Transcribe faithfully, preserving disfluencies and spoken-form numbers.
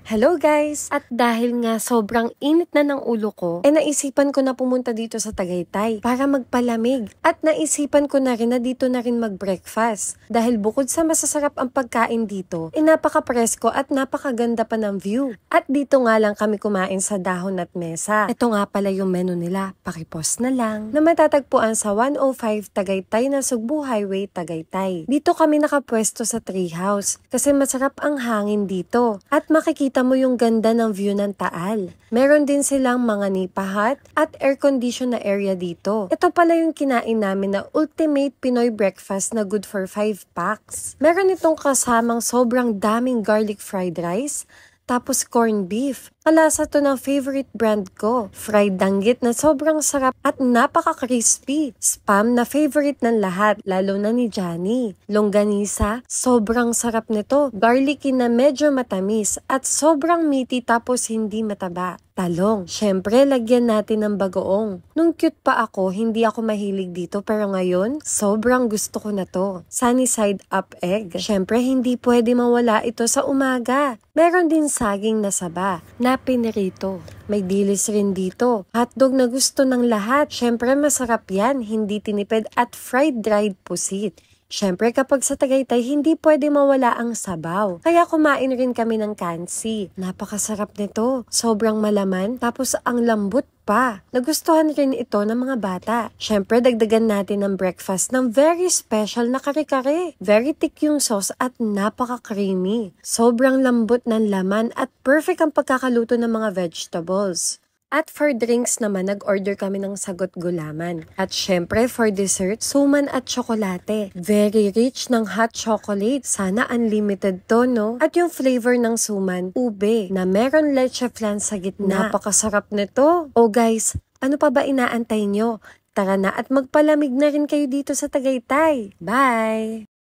Hello guys! At dahil nga sobrang init na ng ulo ko, eh naisipan ko na pumunta dito sa Tagaytay para magpalamig. At naisipan ko na rin na dito na rin mag-breakfast. Dahil bukod sa masasarap ang pagkain dito, eh napaka-presko at napakaganda pa ng view. At dito nga lang kami kumain sa dahon at mesa. Ito nga pala yung menu nila, pakipost na lang, na matatagpuan sa one oh five Tagaytay na Sugbo Highway, Tagaytay. Dito kami nakapwesto sa treehouse kasi masarap ang hangin dito. At makikita mo yung ganda ng view ng Taal. Meron din silang mga nipa hut at air-condition na area dito. Ito pala yung kinain namin na ultimate Pinoy breakfast na good for five packs. Meron itong kasamang sobrang daming garlic fried rice, tapos corned beef. Kalasa to ng favorite brand ko. Fried danggit na sobrang sarap at napaka-crispy. Spam na favorite ng lahat, lalo na ni Johnny. Longganisa, sobrang sarap nito. Garlicky na medyo matamis at sobrang meaty tapos hindi mataba. Talong, syempre lagyan natin ng bagoong. Nung cute pa ako, hindi ako mahilig dito pero ngayon, sobrang gusto ko na to. Sunny side up egg. Syempre hindi pwede mawala ito sa umaga. Meron din saging na saba na pinirito. May dilis rin dito. Hotdog na gusto ng lahat. Syempre masarap yan, hindi tinipid at fried dried pusit. Syempre kapag sa Tagaytay, hindi pwede mawala ang sabaw. Kaya kumain rin kami ng kansi. Napakasarap nito. Sobrang malaman, tapos ang lambot pa. Nagustuhan rin ito ng mga bata. Syempre dagdagan natin ng breakfast ng very special na kare-kare. Very thick yung sauce at napaka-creamy. Sobrang lambot ng laman at perfect ang pagkakaluto ng mga vegetables. At for drinks naman, nag-order kami ng sagot gulaman. At syempre, for dessert, suman at tsokolate. Very rich ng hot chocolate. Sana unlimited to, no? At yung flavor ng suman, ube, na meron leche flan sa gitna. Napakasarap nito. Oh guys, ano pa ba inaantay nyo? Tara na at magpalamig na rin kayo dito sa Tagaytay. Bye!